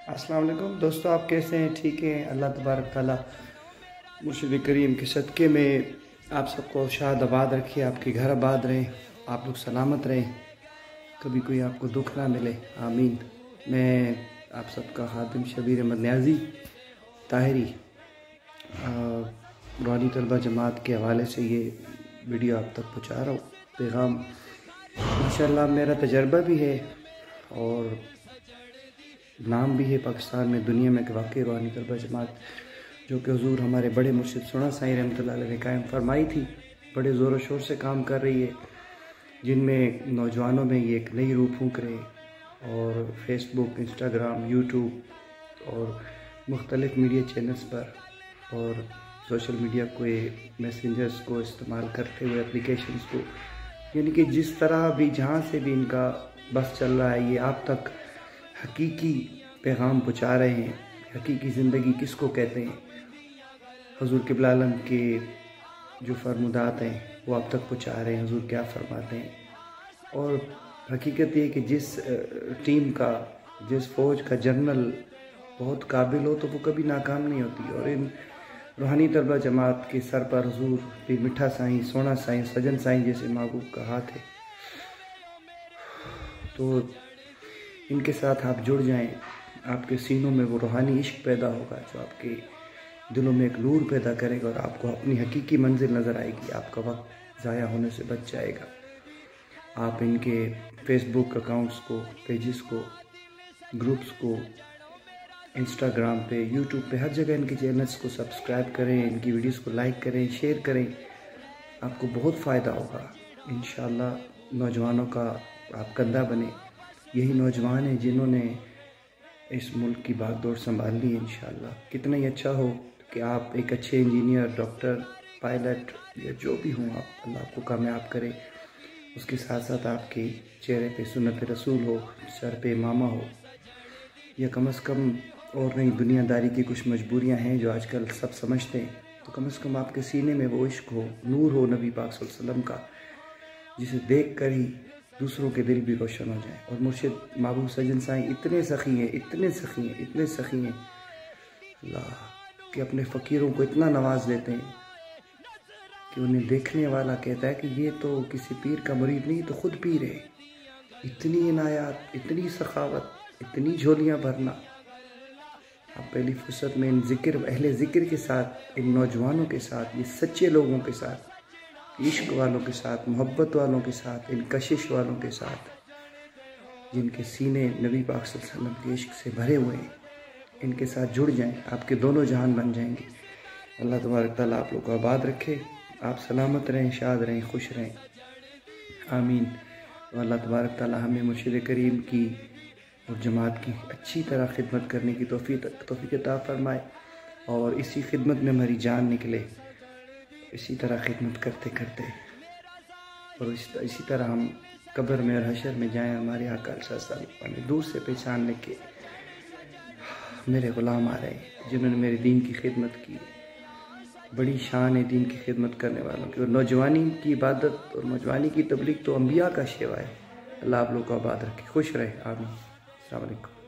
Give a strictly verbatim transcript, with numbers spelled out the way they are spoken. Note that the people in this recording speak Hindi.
अस्सलाम वालेकुम दोस्तों, आप कैसे हैं? ठीक हैं? अल्लाह तबारक ताला मुर्शिद करीम के सदक़े में आप सबको शाद आबाद रखिए, आपके घर आबाद रहें, आप लोग सलामत रहें, कभी कोई आपको दुख ना मिले, आमीन। मैं आप सबका खादिम शबीर अहमद न्याजी ताहिरी रूहानी तलबा जमात के हवाले से ये वीडियो आप तक पहुँचा रहा हूँ पैगाम। माशाअल्लाह मेरा तजर्बा भी है और नाम भी है पाकिस्तान में, दुनिया में कि वाकई रूहानी तलबा जमात जो कि हुजूर हमारे बड़े मुर्शिद सोना साईं रहमतुल्लाह अलैह ने कायम फरमाई थी, बड़े ज़ोर शोर से काम कर रही है, जिनमें नौजवानों में ये एक नई रूह फूंक रहे और फेसबुक, इंस्टाग्राम, यूट्यूब और मुख्तलिफ़ मीडिया चैनल्स पर और सोशल मीडिया को, मैसेंजर्स को इस्तेमाल करते हुए एप्लीकेशंस को, यानी कि जिस तरह भी जहाँ से भी इनका बस चल रहा है, ये आप तक हकीकी पैगाम पहुँचा रहे हैं। हकीकी ज़िंदगी किसको कहते हैं? हुजूर क़िबला आलम के जो फरमुदात हैं वो आप तक पहुँचा रहे हैं, हुजूर क्या फरमाते हैं। और हकीकत ये कि जिस टीम का, जिस फ़ौज का जनरल बहुत काबिल हो तो वो कभी नाकाम नहीं होती। और इन रूहानी तलबा जमात के सर पर हुजूर भी मिठा साईं, सोना साईं, सजन साईं जैसे महबूब का हाथ है। तो इनके साथ आप जुड़ जाएं, आपके सीनों में वो रूहानी इश्क पैदा होगा जो आपके दिलों में एक नूर पैदा करेगा और आपको अपनी हकीकी मंजिल नज़र आएगी, आपका वक्त ज़ाया होने से बच जाएगा। आप इनके फेसबुक अकाउंट्स को, पेजेस को, ग्रुप्स को, इंस्टाग्राम पे, यूट्यूब पे, हर जगह इनके चैनल्स को सब्सक्राइब करें, इनकी वीडियोस को लाइक करें, शेयर करें, आपको बहुत फ़ायदा होगा इंशाअल्लाह। नौजवानों का आप कंधा बने, यही नौजवान हैं जिन्होंने इस मुल्क की भागदौड़ संभाल ली है इंशाअल्लाह। कितना ही अच्छा हो कि आप एक अच्छे इंजीनियर, डॉक्टर, पायलट या जो भी हों, आप अल्लाह आपको कामयाब करे। उसके साथ साथ आपके चेहरे पे सुन्नत रसूल हो, सर पे इमामा हो, या कम अज़ कम और नहीं दुनियादारी की कुछ मजबूरियां हैं जो आजकल सब समझते हैं, तो कम अज़ कम आपके सीने में वो इश्क हो, नूर हो नबी पाक सल्लल्लाहु अलैहि वसल्लम का, जिसे देख कर ही दूसरों के दिल भी रोशन हो जाए। और मुर्शिद महबूब सजन साईं इतने सखी हैं, इतने सखी हैं, इतने सखी हैं अल्लाह कि अपने फ़कीरों को इतना नवाज देते हैं कि उन्हें देखने वाला कहता है कि ये तो किसी पीर का मुरीद नहीं, तो खुद पीर है। इतनी इनायात, इतनी सखावत, इतनी झोलियाँ भरना। आप पहली फुर्सत में इन ज़िक्र, अहले ज़िक्र के साथ, इन नौजवानों के साथ, ये सच्चे लोगों के साथ, इश्क वालों के साथ, मोहब्बत वालों के साथ, इन कशिश वालों के साथ, जिनके सीने नबी पाक सल्लल्लाहु अलैहि वसल्लम के इश्क से भरे हुए हैं, इनके साथ जुड़ जाएं, आपके दोनों जहान बन जाएंगे। अल्लाह तबारक ताला आप लोग को आबाद रखे, आप सलामत रहें, शाद रहें, खुश रहें, आमीन। अल्लाह तबारक ताला हमें मुर्शिद करीम की और जमात की अच्छी तरह खिदमत करने की तौफीक तौफीक अता फरमाए और इसी खिदमत में हमारी जान निकले, इसी तरह खिदमत करते करते और इस, इसी तरह हम कब्र में और हशर में जाएं, हमारे आका सल्लल्लाहु अलैहि वसल्लम दूर से पहचान लेके मेरे ग़ुलाम आ रहे हैं जिन्होंने मेरे दीन की खिदमत की। बड़ी शान है दीन की खिदमत करने वालों की। और नौजवानी की इबादत और नौजवानी की तबलीग तो अम्बिया का शेवा है। अल्लाह आप लोग को आबाद रखे, खुश रहे, आमीन। अस्सलाम वालेकुम।